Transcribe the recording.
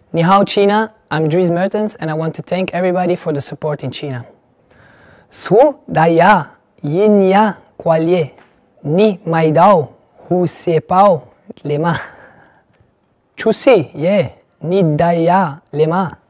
Ni hao China, I'm Mertens and I want to thank everybody for the support in China. Su daya yin ya qualie ni mai dao hu se pao lema. Chusi ye ni daya lema.